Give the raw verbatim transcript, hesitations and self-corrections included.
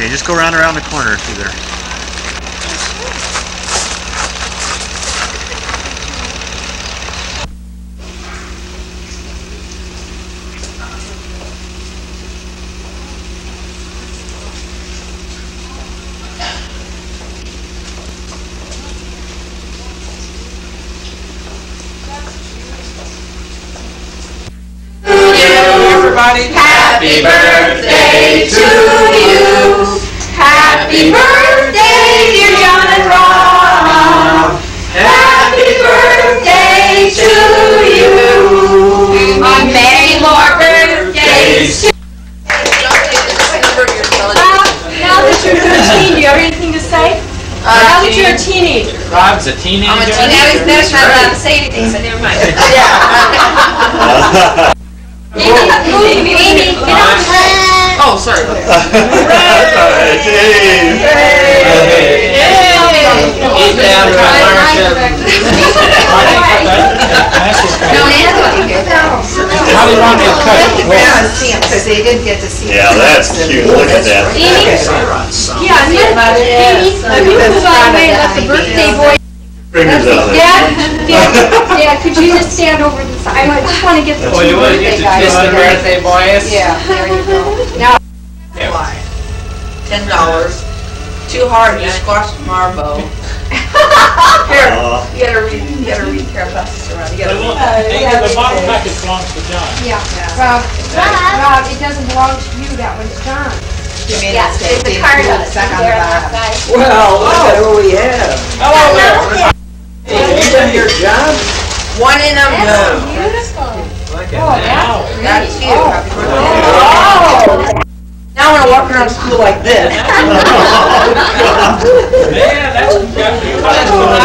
Okay, just go around around the corner through there. Happy birthday to you. Happy birthday, dear John and Rob. Happy birthday to you. On many more birthdays. Now that you're thirteen, do you have anything to say? Uh, now that you're a teenager. Rob's a teenager. I'm a teenager. That's not allowed to say anything, so never mind. Yeah. Amy, Amy, get on. Oh, sorry. That's all right. Hey. He's down to No, Anthony. How do you want me to cut it? Because they didn't get to see it. Yeah, that's cute. Look at that. Amy? Yeah, and then, Amy, if you move out of the way and let the birthday boy. Fingers out there. Dad, Dad, Dad, could you just stand over the side? I just want to get the Oh, two you want to get birthday to guys kiss the together. birthday boys? Yeah, there you go. Now, Ten dollars. Too hard. You squashed Marbo. Here, Aw. you gotta read. You gotta read. Here, pass this around. You gotta read. Hey, the bottom package belongs to John. yeah, Rob, Rob, it doesn't belong to you, that one's John. You made Yeah, a mistake. there's a They card put on it it. stuck on There the on that bottom. side. Well, look at who we have. Hello there. Hey, you done your job? One in a That's no. beautiful. Look Oh, at now. that's That's pretty. you. Oh. Happy birthday. Oh. Now I'm gonna walk around school like this. Man, that's got you.